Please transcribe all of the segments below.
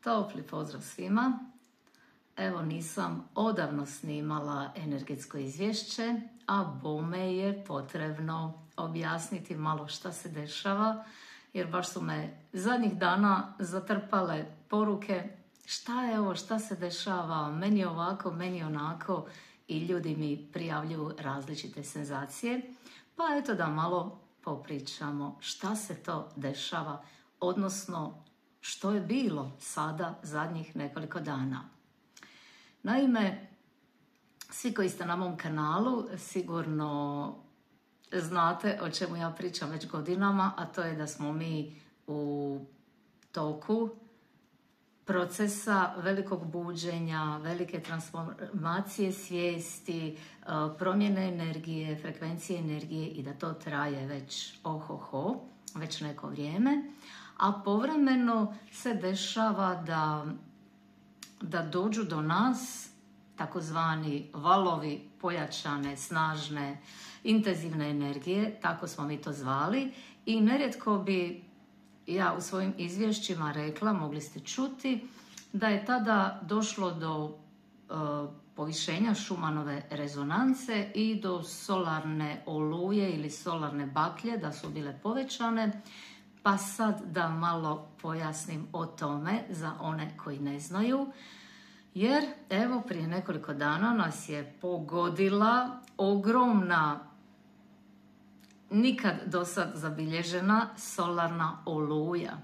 Topli pozdrav svima. Evo, nisam odavno snimala energetsko izvješće, a bome je potrebno objasniti malo šta se dešava, jer baš su me zadnjih dana zatrpale poruke šta je ovo, šta se dešava, meni je ovako, meni je onako, i ljudi mi prijavljuju različite senzacije. Pa eto da malo popričamo šta se to dešava, odnosno što je bilo sada zadnjih nekoliko dana. Naime, svi koji ste na mom kanalu sigurno znate o čemu ja pričam već godinama, a to je da smo mi u toku procesa velikog buđenja, velike transformacije svijesti, promjene energije, frekvencije energije i da to traje već već neko vrijeme. A povremeno se dešava da dođu do nas takozvani valovi pojačane, snažne, intenzivne energije, tako smo mi to zvali, i nerijetko bi ja u svojim izvješćima rekla, mogli ste čuti, da je tada došlo do povišenja Šumanove rezonance i do solarne oluje ili solarne baklje, da su bile povećane. Pa sad da malo pojasnim o tome za one koji ne znaju, jer evo prije nekoliko dana nas je pogodila ogromna, nikad do sad zabilježena solarna oluja.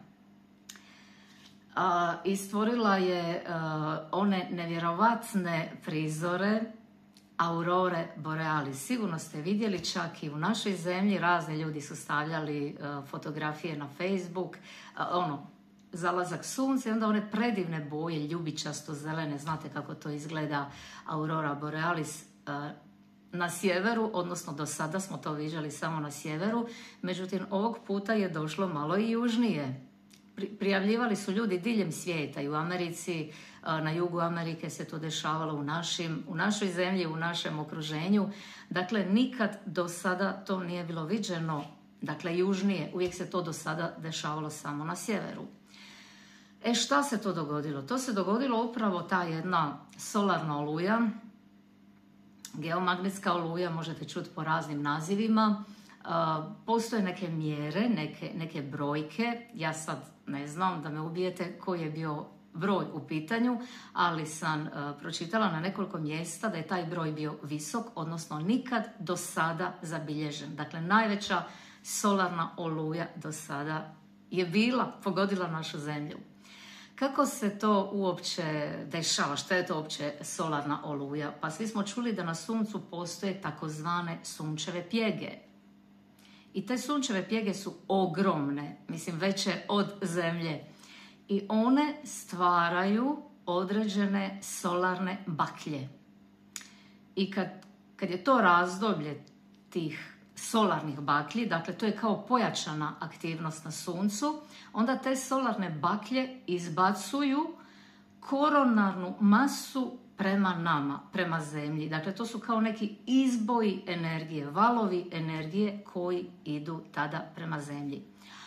I stvorila je one nevjerovatne prizore aurore borealis. Sigurno ste vidjeli, čak i u našoj zemlji razni ljudi su stavljali fotografije na Facebook, zalazak sunca i onda one predivne boje, ljubičasto zelene, znate kako to izgleda, aurora borealis na sjeveru, odnosno do sada smo to viđali samo na sjeveru, međutim ovog puta je došlo malo i južnije. Prijavljivali su ljudi diljem svijeta, i u Americi, na jugu Amerike se to dešavalo, u našoj zemlji, u našem okruženju. Dakle, nikad do sada to nije bilo viđeno, dakle južnije, uvijek se to do sada dešavalo samo na sjeveru. Šta se to dogodilo? To se dogodilo upravo ta jedna solarna oluja, geomagnetska oluja, možete čuti po raznim nazivima. Postoje neke mjere, neke brojke, ja sad ne znam da me ubijete koji je bio broj u pitanju, ali sam pročitala na nekoliko mjesta da je taj broj bio visok, odnosno nikad do sada zabilježen. Dakle, najveća solarna oluja do sada je pogodila našu zemlju. Kako se to uopće dešava? Što je to uopće solarna oluja? Pa svi smo čuli da na suncu postoje takozvane sunčeve pjege. I te sunčeve pjege su ogromne, mislim veće od zemlje. I one stvaraju određene solarne baklje. I kad je to razdoblje tih solarnih baklji, dakle to je kao pojačana aktivnost na suncu, onda te solarne baklje izbacuju koronarnu masu prema nama, prema zemlji. Dakle, to su kao neki izboji energije, valovi energije koji idu tada prema zemlji.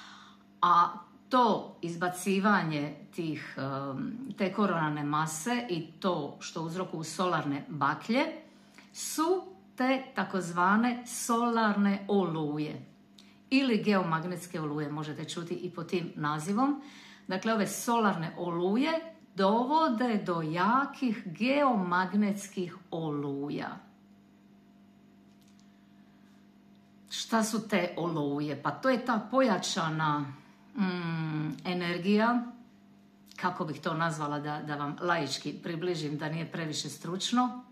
A to izbacivanje te koronarne mase i to što uzrokuju solarne baklje su te takozvane solarne oluje ili geomagnetske oluje, možete čuti i po tim nazivom. Dakle, ove solarne oluje dovode do jakih geomagnetskih oluja. Šta su te oluje? Pa to je ta pojačana energija, kako bih to nazvala da vam laički približim, da nije previše stručno,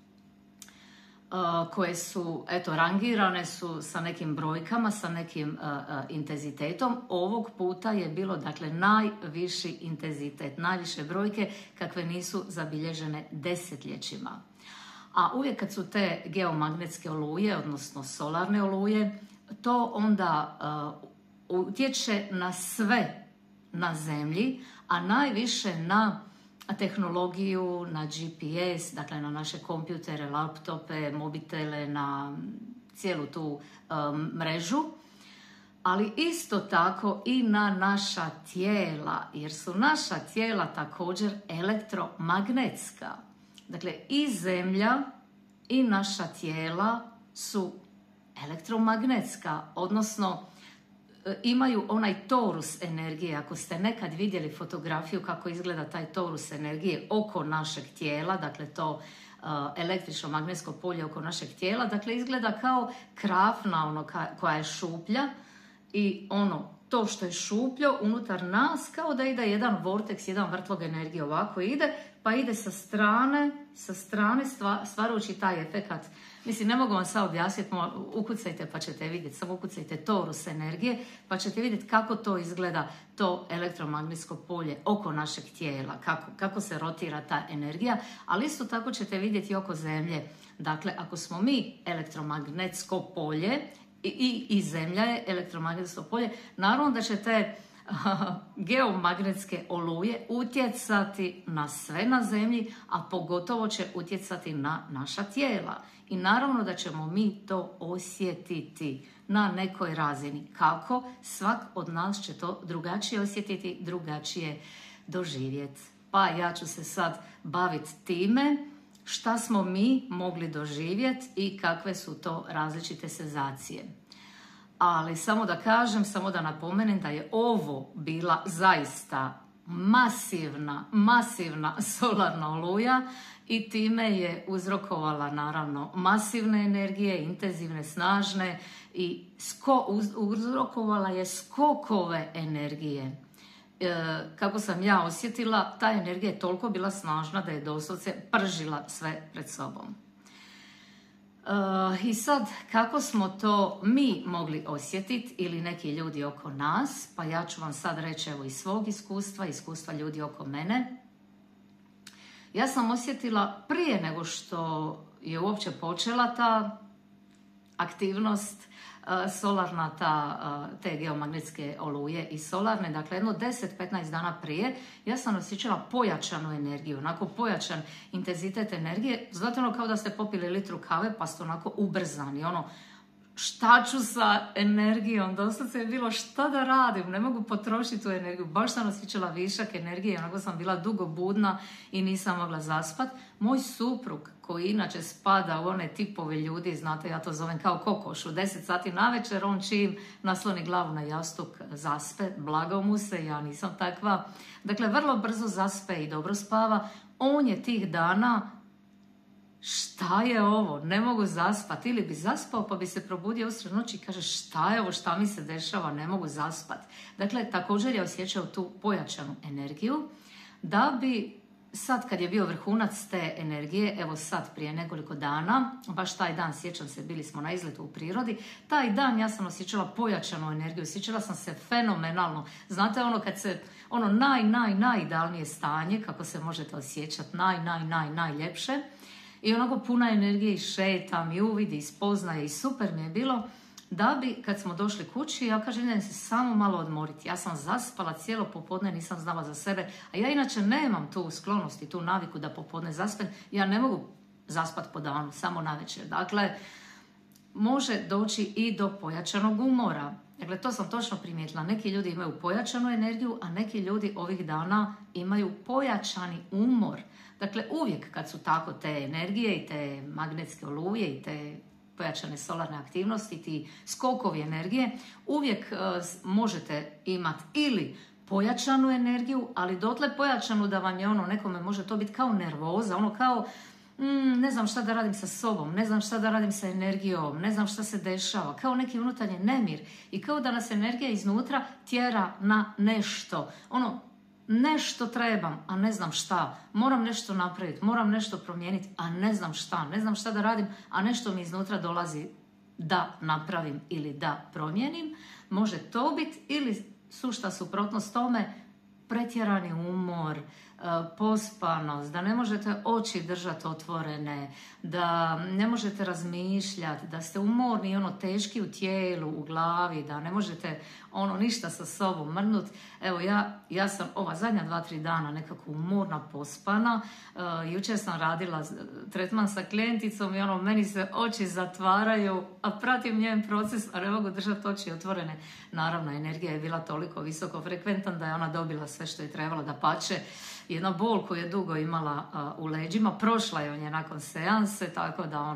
koje su, rangirane su sa nekim brojkama, sa nekim intenzitetom. Ovog puta je bilo, dakle, najviši intenzitet, najviše brojke kakve nisu zabilježene desetljećima. A uvijek kad su te geomagnetske oluje, odnosno solarne oluje, to onda utječe na sve na zemlji, a najviše na tehnologiju, na GPS, dakle na naše kompjutere, laptope, mobitele, na cijelu tu mrežu. ali isto tako i na naša tijela, jer su naša tijela također elektromagnetska. Dakle, i zemlja i naša tijela su elektromagnetska, odnosno imaju onaj torus energije. Ako ste nekad vidjeli fotografiju kako izgleda taj torus energije oko našeg tijela, dakle to električno magnetsko polje oko našeg tijela, dakle izgleda kao krafna koja je šuplja i to što je šupljo unutar nas kao da ide jedan vorteks, jedan vrtlog energije ovako ide, pa ide sa strane stvarajući taj efekat. Mislim, ne mogu vam sad objasniti, ukucajte pa ćete vidjeti, samo ukucajte torus energije, pa ćete vidjeti kako to izgleda, to elektromagnetsko polje oko našeg tijela, kako se rotira ta energija, ali isto tako ćete vidjeti oko zemlje. Dakle, ako smo mi elektromagnetsko polje, i zemlja je elektromagnetsko polje, naravno da će te geomagnetske oluje utjecati na sve na zemlji, a pogotovo će utjecati na naša tijela. I naravno da ćemo mi to osjetiti na nekoj razini. Kako? Svak od nas će to drugačije osjetiti, drugačije doživjeti. Pa ja ću se sad baviti time šta smo mi mogli doživjeti i kakve su to različite senzacije. Ali samo da kažem, samo da napomenem da je ovo bila zaista masivna solarna oluja i time je uzrokovala naravno masivne energije, intenzivne, snažne i uzrokovala je skokove energije. Kako sam ja osjetila, ta energija je toliko bila snažna da je doslovce pržila sve pred sobom. I sad, kako smo to mi mogli osjetiti ili neki ljudi oko nas, pa ja ću vam sad reći evo iz svog iskustva ljudi oko mene. Ja sam osjetila prije nego što je uopće počela ta aktivnost solarna, te geomagnetske oluje i solarne, dakle jedno 10-15 dana prije, ja sam osjećala pojačanu energiju, onako pojačan intenzitet energije, zato kao da ste popili litru kave pa ste onako ubrzani, šta ću sa energijom, doslovce je bilo šta da radim, ne mogu potrošiti tu energiju, baš sam osjećala višak energije, onako sam bila dugo budna i nisam mogla zaspati. Moj suprug, koji inače spada u one tipove ljudi, znate, ja to zovem kao kokoš, u 10 sati navečer, on čim nasloni glavu na jastuk zaspe, blago mu se, ja nisam takva. Dakle, vrlo brzo zaspe i dobro spava. On je tih dana, šta je ovo, ne mogu zaspati, ili bi zaspao pa bi se probudio usred noći i kaže šta je ovo, šta mi se dešava, ne mogu zaspati. Dakle, također je osjećao tu pojačanu energiju, da bi sad kad je bio vrhunac te energije, evo sad prije nekoliko dana, baš taj dan, sjećam se, bili smo na izletu u prirodi, taj dan ja sam osjećala pojačanu energiju, osjećala sam se fenomenalno. Znate kad se, najidealnije stanje, kako se možete osjećati, najljepše, i onako puna energije i šetam i uvidi i spoznaje i super mi je bilo, da bi kad smo došli kući, ja kažem idem se samo malo odmoriti. Ja sam zaspala cijelo popodne, nisam znala za sebe, a ja inače nemam tu sklonost i tu naviku da popodne zaspem. Ja ne mogu zaspati po danu, samo navečer. Dakle, može doći i do pojačanog umora. Dakle, to sam točno primijetila. Neki ljudi imaju pojačanu energiju, a neki ljudi ovih dana imaju pojačani umor. Dakle, uvijek kad su tako te energije i te magnetske oluje i te pojačane solarne aktivnosti, ti skokovi energije, uvijek možete imati ili pojačanu energiju, ali dotle pojačanu da vam je nekome može to biti kao nervoza, kao ne znam šta da radim sa sobom, ne znam šta da radim sa energijom, ne znam šta se dešava, kao neki unutarnji nemir i kao da nas energija iznutra tjera na nešto. Nešto trebam, a ne znam šta. Moram nešto napraviti, moram nešto promijeniti, a ne znam šta. Ne znam šta da radim, a nešto mi iznutra dolazi da napravim ili da promijenim. Može to biti ili sušta suprotnost tome pretjerani umor, pospanost, da ne možete oči držati otvorene, da ne možete razmišljati, da ste umorni i teški u tijelu, u glavi, da ne možete ništa sa sobom mrnut. Evo ja sam ova zadnja 2-3 dana nekako umorna, pospana. Jučer sam radila tretman sa klijenticom i meni se oči zatvaraju, a pratim njen proces, a ne mogu držati oči otvorene. Naravno, energija je bila toliko visoko frekventan da je ona dobila sve što je trebalo, da pače. Jedna bol koju je dugo imala u leđima, prošla je on je nakon seanse, tako da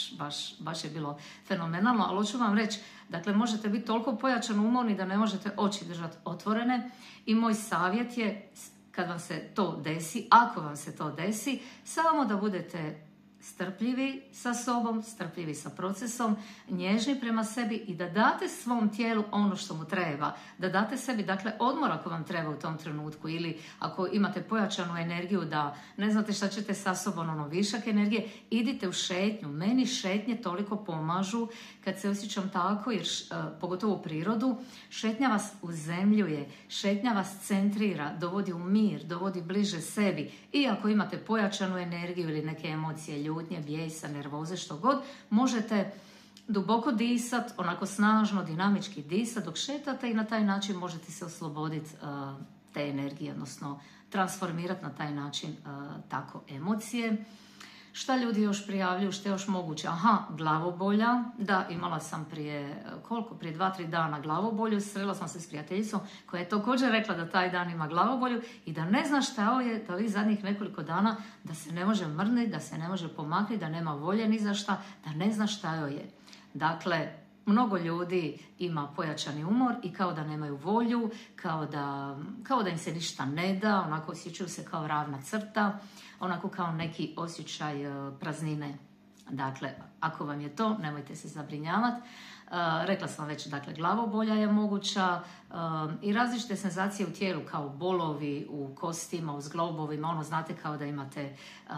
baš je bilo fenomenalno. Ali hoću vam reći, dakle, možete biti toliko pojačano umorni da ne možete oči držati otvorene i moj savjet je, kad vam se to desi, ako vam se to desi, samo da budete strpljivi sa sobom, strpljivi sa procesom, nježni prema sebi i da date svom tijelu ono što mu treba. Da date sebi, dakle, odmor ako vam treba u tom trenutku ili ako imate pojačanu energiju da ne znate šta ćete sa sobom, višak energije, idite u šetnju. Meni šetnje toliko pomažu kad se osjećam tako, jer pogotovo u prirodu, šetnja vas uzemljuje, šetnja vas centrira, dovodi u mir, dovodi bliže sebi. I ako imate pojačanu energiju ili neke emocije, ljutnje, bijesa, nervoze, što god, možete duboko disati, onako snažno, dinamički disati dok šetate i na taj način možete se osloboditi te energije, odnosno transformirati na taj način tako emocije. Šta ljudi još prijavljuju, što je još moguće? Glavobolja. Da, imala sam prije 2-3 dana glavobolju. Srela sam se s prijateljicom koja je također rekla da taj dan ima glavobolju i da ne zna šta je da ovih zadnjih nekoliko dana da se ne može mrniti, da se ne može pomaknuti, da nema volje ni za šta, da ne zna šta joj je. Dakle, mnogo ljudi ima pojačani umor i kao da nemaju volju, kao da im se ništa ne da, onako osjećaju se kao ravna crta, onako kao neki osjećaj praznine. Dakle, ako vam je to, nemojte se zabrinjavati. Rekla sam već, dakle, glavobolja je moguća i različite senzacije u tijelu kao bolovi u kostima, u zglobovima, znate kao da imate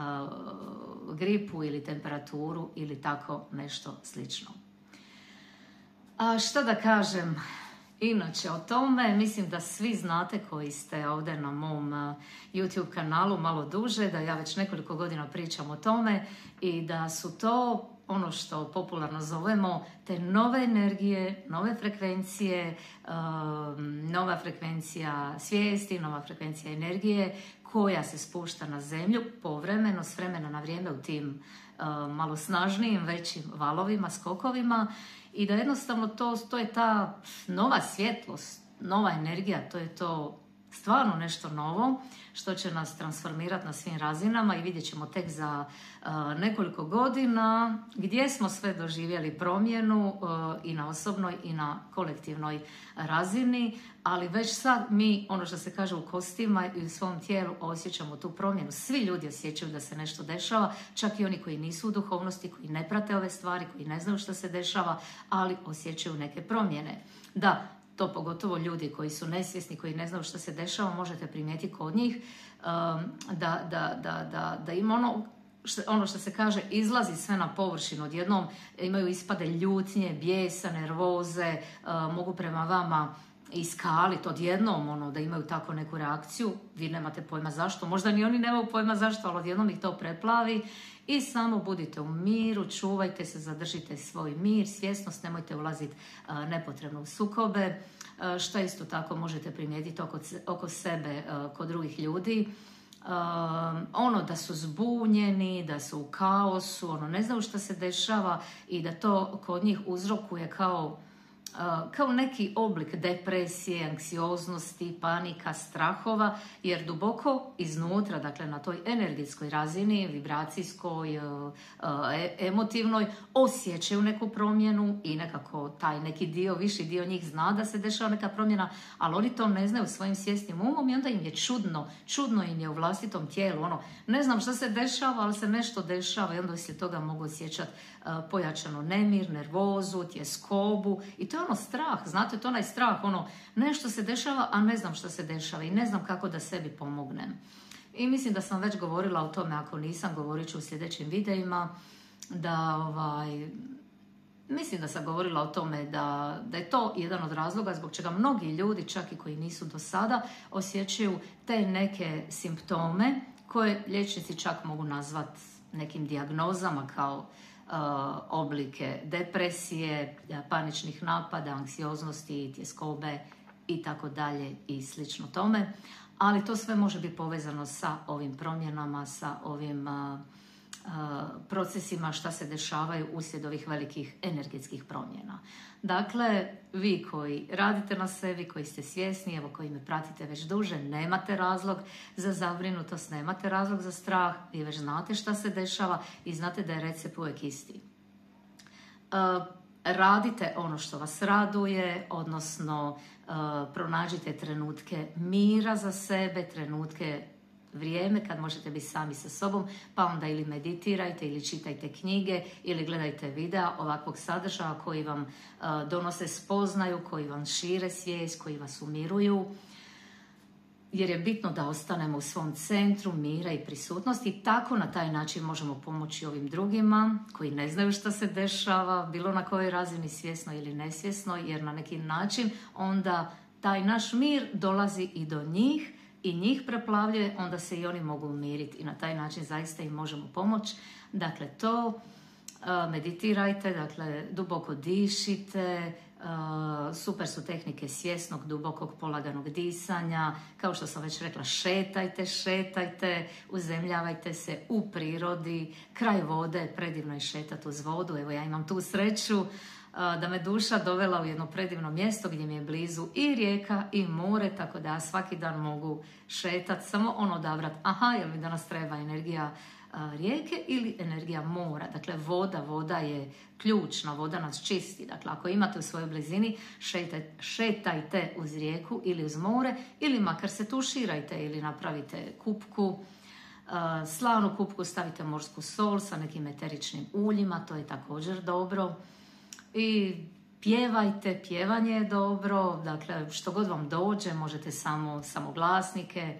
gripu ili temperaturu ili tako nešto slično. A što da kažem inače o tome, mislim da svi znate koji ste ovdje na mom YouTube kanalu malo duže, da ja već nekoliko godina pričam o tome i da su to ono što popularno zovemo te nove energije, nove frekvencije, nova frekvencija svijesti, nova frekvencija energije koja se spušta na zemlju povremeno, s vremena na vrijeme u tim malo snažnijim, većim valovima, skokovima i da jednostavno to je ta nova svjetlost, nova energija, to je to stvarno nešto novo što će nas transformirati na svim razinama i vidjet ćemo tek za nekoliko godina gdje smo sve doživjeli promjenu i na osobnoj i na kolektivnoj razini, ali već sad mi, ono što se kaže u kostima i u svom tijelu, osjećamo tu promjenu. Svi ljudi osjećaju da se nešto dešava, čak i oni koji nisu u duhovnosti, koji ne prate ove stvari, koji ne znaju što se dešava, ali osjećaju neke promjene. Da, to pogotovo ljudi koji su nesvjesni, koji ne znaju što se dešava, možete primijetiti kod njih da ima ono što se kaže, izlazi sve na površinu. Odjednom imaju ispade ljutnje, bijesa, nervoze, mogu prema vama iskaliti odjednom, da imaju tako neku reakciju. Vi nemate pojma zašto, možda ni oni nemaju pojma zašto, ali odjednom ih to preplavi. I samo budite u miru, čuvajte se, zadržite svoj mir, svjesnost, nemojte ulaziti nepotrebno u sukobe, što isto tako možete primijetiti oko sebe, kod drugih ljudi. Da su zbunjeni, da su u kaosu, ne znaju što se dešava i da to kod njih uzrokuje kao neki oblik depresije, anksioznosti, panika, strahova, jer duboko iznutra, dakle na toj energetskoj razini, vibracijskoj, emotivnoj, osjećaju neku promjenu i nekako taj neki dio, viši dio njih zna da se dešava neka promjena, ali oni to ne znaju svojim svjesnim umom i onda im je čudno im je u vlastitom tijelu, ne znam što se dešava, ali se nešto dešava i onda se toga mogu osjećati pojačano nemir, nervozu, tjeskobu i to je strah, znate, to je onaj strah, nešto se dešava, a ne znam što se dešava i ne znam kako da sebi pomognem. I mislim da sam već govorila o tome, ako nisam, govorit ću u sljedećim videima, da mislim da sam govorila o tome da je to jedan od razloga zbog čega mnogi ljudi, čak i koji nisu do sada, osjećaju te neke simptome koje liječnici čak mogu nazvati nekim dijagnozama kao oblike depresije, paničnih napada, anksioznosti, tjeskobe i tako dalje i slično tome. Ali to sve može biti povezano sa ovim promjenama, sa ovim procesima šta se dešavaju uslijed ovih velikih energetskih promjena. Dakle, vi koji radite na sebi, koji ste svjesni, evo koji me pratite već duže, nemate razlog za zabrinutost, nemate razlog za strah, vi već znate šta se dešava i znate da je recept uvijek isti. Radite ono što vas raduje, odnosno pronađite trenutke mira za sebe, trenutke vrijeme kad možete biti sami sa sobom, pa onda ili meditirajte ili čitajte knjige ili gledajte videa ovakvog sadržaja koji vam donose spoznaju, koji vam šire svijest, koji vas umiruju. Jer je bitno da ostanemo u svom centru mira i prisutnosti i tako na taj način možemo pomoći ovim drugima koji ne znaju što se dešava, bilo na kojoj razini, svjesno ili nesvjesno, jer na neki način onda taj naš mir dolazi i do njih i njih preplavljuje, onda se i oni mogu umiriti i na taj način zaista im možemo pomoći. Dakle, to meditirajte, dakle, duboko dišite, super su tehnike svjesnog, dubokog, polaganog disanja. Kao što sam već rekla, šetajte, uzemljavajte se u prirodi, kraj vode, predivno je šetati uz vodu. Evo, ja imam tu sreću da me duša dovela u jedno predivno mjesto gdje mi je blizu i rijeka i more, tako da ja svaki dan mogu šetati, samo ono odabrati, jel mi danas treba energija rijeke ili energija mora. Dakle, voda je ključna, voda nas čisti. Dakle, ako imate u svojoj blizini, šetajte uz rijeku ili uz more, ili makar se tuširajte ili napravite kupku, slanu kupku, stavite morsku sol sa nekim eteričnim uljima, to je također dobro. I pjevajte, pjevanje je dobro, dakle, što god vam dođe, možete samo glasnike,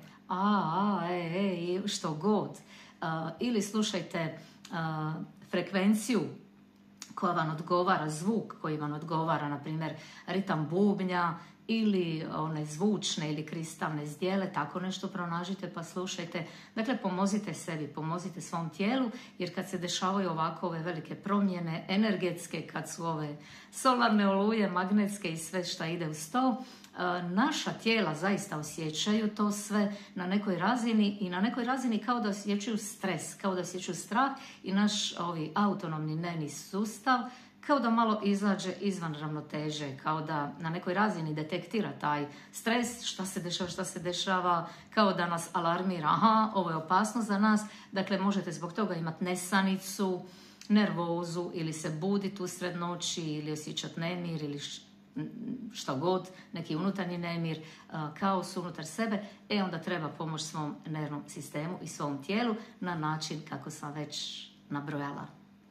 što god. Ili slušajte frekvenciju koja vam odgovara, zvuk koji vam odgovara, na primjer ritam bubnja ili one zvučne ili kristalne zdjele, tako nešto pronađite pa slušajte. Dakle, pomozite sebi, pomozite svom tijelu, jer kad se dešavaju ovako ove velike promjene energetske, kad su ove solarne oluje, magnetske i sve što ide uz to, naša tijela zaista osjećaju to sve na nekoj razini i na nekoj razini kao da osjećaju stres, kao da osjećaju strah i naš autonomni nervni sustav kao da malo izađe izvan ravnoteže, kao da na nekoj razini detektira taj stres, šta se dešava, kao da nas alarmira, ovo je opasno za nas. Dakle, možete zbog toga imati nesanicu, nervozu ili se buditi usred noći ili osjećati nemir ili što god, neki unutarnji nemir, kaos unutar sebe, onda treba pomoći svom nervnom sistemu i svom tijelu na način kako sam već nabrojala.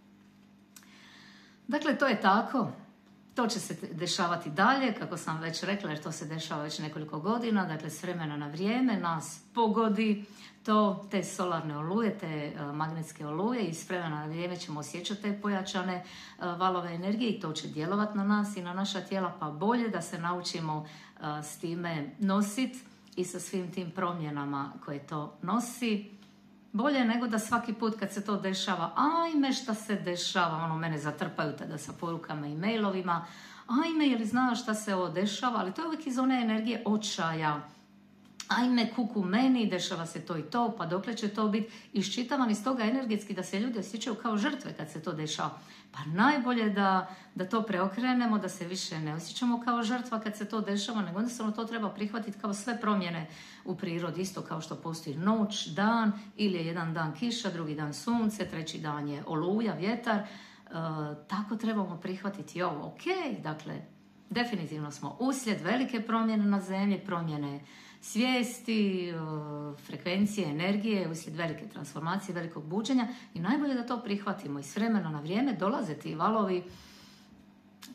Dakle, to je tako. To će se dešavati dalje, kako sam već rekla, jer to se dešava već nekoliko godina. Dakle, s vremena na vrijeme nas pogodi to, te solarne oluje, te magnetske oluje i s vremena na vrijeme ćemo osjećati te pojačane valove energije i to će djelovati na nas i na naša tijela, pa bolje da se naučimo s time nositi i sa svim tim promjenama koje to nosi. Bolje nego da svaki put kad se to dešava, ajme šta se dešava, mene zatrpaju tada sa porukama i mailovima, ajme je li znaš šta se ovo dešava, ali to je uvijek iz one energije očaja. Ajme kuku meni, dešava se to i to, pa dokle će to biti iščitavan iz toga energetski da se ljudi osjećaju kao žrtve kad se to dešava. Pa najbolje da to preokrenemo, da se više ne osjećamo kao žrtva kad se to dešava, nego jednostavno to treba prihvatiti kao sve promjene u prirodi, isto kao što postoji noć, dan, ili je jedan dan kiša, drugi dan sunce, treći dan je oluja, vjetar. Tako trebamo prihvatiti i ovo. Ok, dakle, definitivno smo uslijed velike promjene na zemlji, promjene svijesti, frekvencije, energije, uslijed velike transformacije, velikog buđenja i najbolje da to prihvatimo i s vremena na vrijeme dolaze ti valovi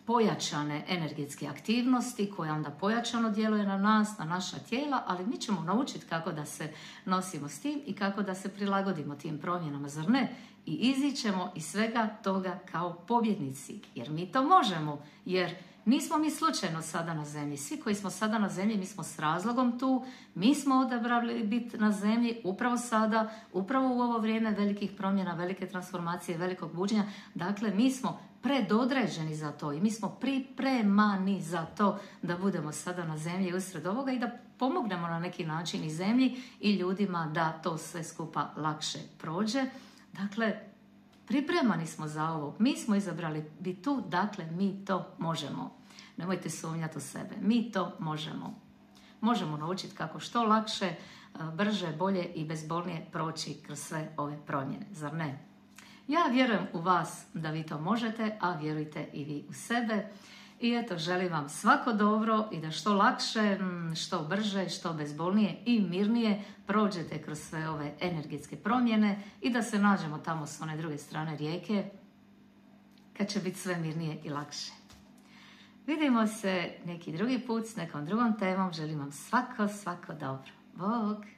pojačane energetske aktivnosti koja onda pojačano djeluje na nas, na naša tijela, ali mi ćemo naučiti kako da se nosimo s tim i kako da se prilagodimo tim promjenama, zar ne? I izićemo iz svega toga kao pobjednici, jer mi to možemo, jer nismo mi slučajno sada na zemlji. Svi koji smo sada na zemlji, mi smo s razlogom tu, mi smo odabrali biti na zemlji upravo sada, upravo u ovo vrijeme velikih promjena, velike transformacije, velikog buđenja. Dakle, mi smo predodređeni za to i mi smo pripremani za to da budemo sada na zemlji usred ovoga i da pomognemo na neki način i zemlji i ljudima da to sve skupa lakše prođe. Dakle, pripremani smo za ovo, mi smo izabrali biti tu, dakle mi to možemo. Nemojte sumnjati u sebe, mi to možemo. Možemo naučiti kako što lakše, brže, bolje i bezbolnije proći kroz sve ove promjene, zar ne? Ja vjerujem u vas da vi to možete, a vjerujte i vi u sebe. I eto, želim vam svako dobro i da što lakše, što brže, što bezbolnije i mirnije prođete kroz sve ove energetske promjene i da se nađemo tamo s one druge strane rijeke kad će biti sve mirnije i lakše. Vidimo se neki drugi put s nekom drugom temom. Želim vam svako dobro. Bog!